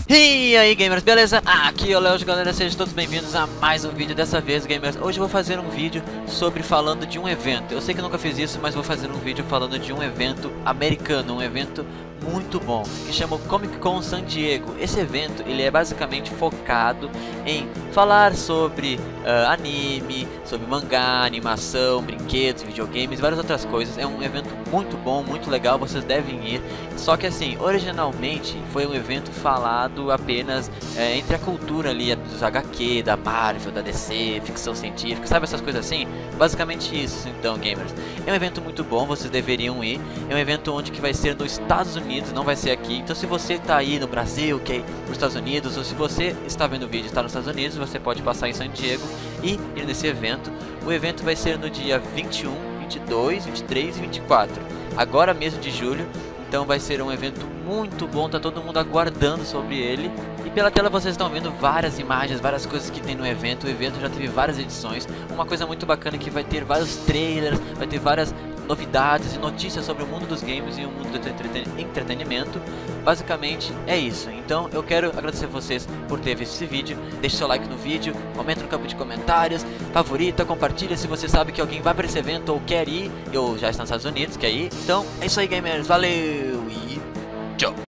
E aí, gamers, beleza? Aqui é o Léo, galera, sejam todos bem-vindos a mais um vídeo. Dessa vez, gamers, hoje eu vou fazer um vídeo sobre falando de um evento. Eu sei que eu nunca fiz isso, mas vou fazer um vídeo falando de um evento americano, um evento muito bom, que chama o Comic Con San Diego. Esse evento, ele é basicamente focado em falar sobre anime, sobre mangá, animação, brinquedos, videogames, várias outras coisas. É um evento muito bom, muito legal, vocês devem ir. Só que assim, originalmente foi um evento falado apenas entre a cultura ali dos HQ, da Marvel, da DC, ficção científica, sabe essas coisas assim? Basicamente isso, então, gamers. É um evento muito bom, vocês deveriam ir. É um evento onde que vai ser nos Estados Unidos, não vai ser aqui. Então se você está aí no Brasil, que é nos Estados Unidos, ou se você está vendo o vídeo e está nos Estados Unidos, você pode passar em San Diego e ir nesse evento. O evento vai ser no dia 21, 22, 23 e 24, agora mesmo de julho. Então vai ser um evento muito bom, tá todo mundo aguardando sobre ele. E pela tela vocês estão vendo várias imagens, várias coisas que tem no evento. O evento já teve várias edições. Uma coisa muito bacana é que vai ter vários trailers, vai ter várias novidades e notícias sobre o mundo dos games e o mundo do entretenimento. Basicamente é isso. Então eu quero agradecer a vocês por ter visto esse vídeo. Deixe seu like no vídeo, comenta no campo de comentários, favorita, compartilha se você sabe que alguém vai para esse evento ou quer ir, ou já está nos Estados Unidos, quer ir. Então é isso aí, gamers, valeu e tchau!